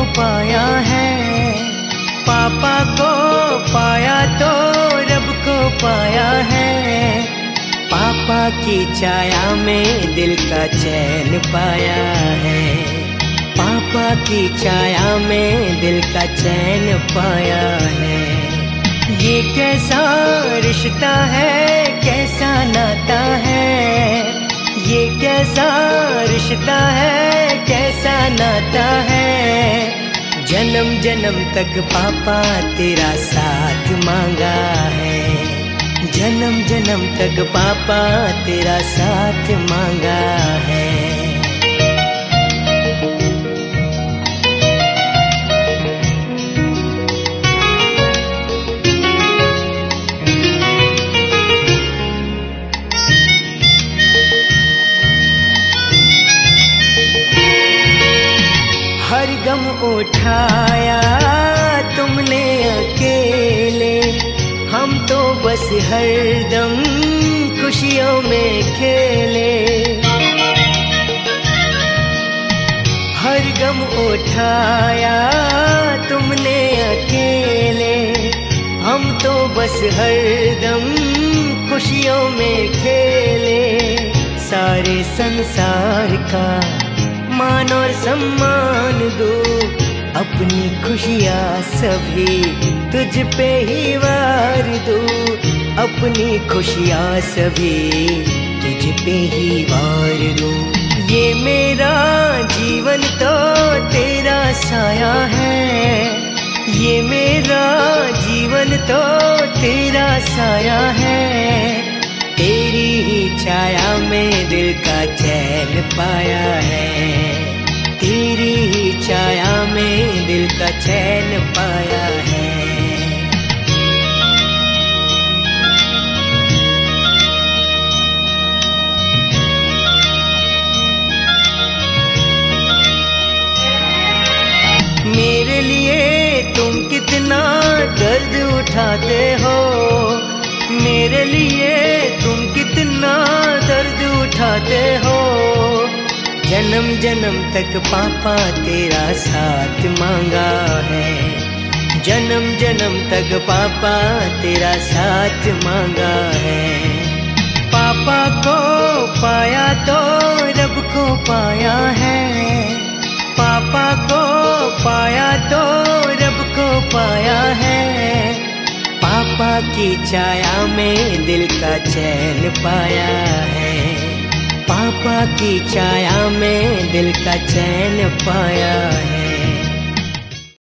पाया है। पापा को पाया तो रब को पाया है। पापा की छाया में दिल का चैन पाया है। पापा की छाया में दिल का चैन पाया है। ये कैसा रिश्ता है, कैसा नाता है। ये कैसा रिश्ता है, कैसा नाता है। जन्म जन्म तक पापा तेरा साथ मांगा है। जन्म जन्म तक पापा तेरा साथ मांगा है। हर गम उठाया तुमने अकेले। हम तो बस हरदम खुशियों में खेले। हर गम उठाया तुमने अकेले। हम तो बस हरदम खुशियों में खेले। सारे संसार का मान और सम्मान दो। अपनी खुशियाँ सभी तुझ पे ही वार दो। अपनी खुशियाँ सभी तुझ पे ही वार दो। ये मेरा जीवन तो तेरा साया है। ये मेरा जीवन तो तेरा साया है। तेरी ही छाया में दिल का चैन पाया है। तेरी ही छाया में दिल का चैन पाया है। मेरे लिए तुम कितना दर्द उठाते हो। मेरे लिए तुम कितना दर्द उठाते हो। जन्म जन्म तक पापा तेरा साथ मांगा है। जन्म जन्म तक पापा तेरा साथ मांगा है। पापा को पाया तो रब को पाया है। पापा को पाया तो रब को पाया है। पापा की छाया में दिल का चैन पाया है। पापा की छाया में दिल का चैन पाया है।